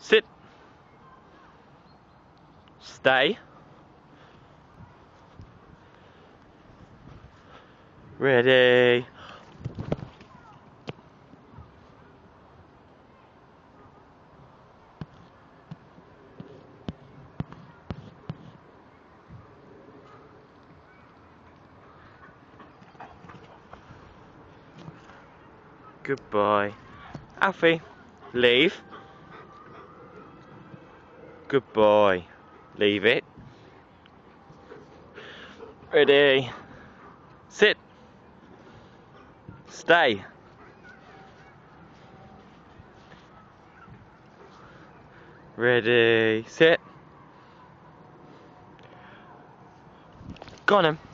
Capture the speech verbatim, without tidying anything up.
Sit. Stay. Ready. Goodbye. Alfie, leave. Goodbye. Leave it. Ready. Sit. Stay. Ready. Sit. Go on then.